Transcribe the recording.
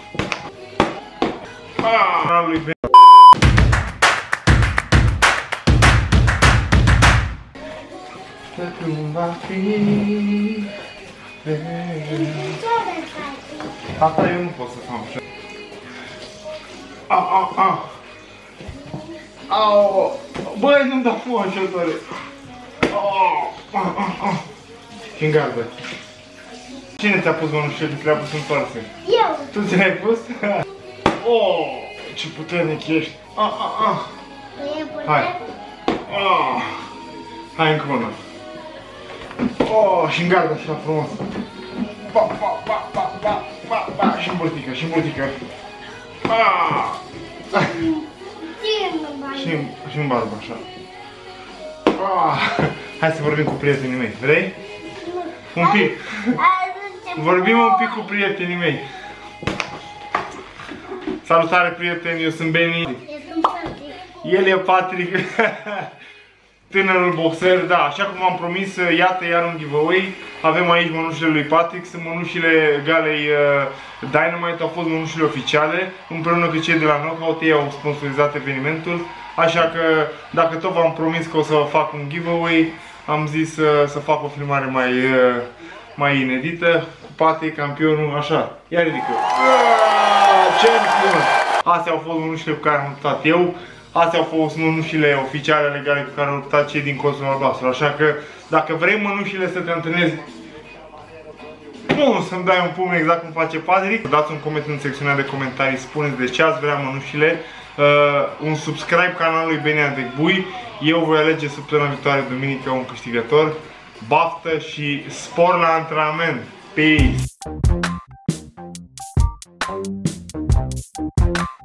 Lui Ben. Cum va fi? Asta eu nu pot să fac așa. Au! Băi, nu-mi dau mă așa tare. Și în gardă. Cine ți-a pus mănușile? Ți le-a pus întoarse? Eu! Tu ți le-ai pus? Oh, ce puternic ești! Hai! Hai încă una! Oh, și în gardă așa frumos! Și în burtică, și în burtică! Și în barbă, așa! Hai să vorbim cu prietenii mei, vrei? Un pic! Vorbim un pic cu prietenii mei! Salutare prieteni, eu sunt Beni. El e Patrick. Tânărul boxer, da, așa cum am promis, iată iar un giveaway. Avem aici mănușile lui Patrick, sunt mănușile galei Dynamite, au fost mănușile oficiale, împreună cu cei de la Knockout, ei au sponsorizat evenimentul. Așa că, dacă tot v-am promis că o să fac un giveaway, am zis să fac o filmare mai inedită. Patrick, campionul, așa, ia ridică. Champion! Astea au fost mănușile cu care am luptat eu. Astea au fost mănușile oficiale legale cu care au luptat cei din colțul albastru. Așa că, dacă vrei mănușile să te întâlnezi, nu să-mi dai un pumn exact cum face Patrick, dați un coment în secțiunea de comentarii, spuneți de ce ați vrea mănușile, un subscribe canalului Beni Adecbui. Eu voi alege săptămâna viitoare, duminică, un câștigător. Baftă și spor la antrenament! Peace!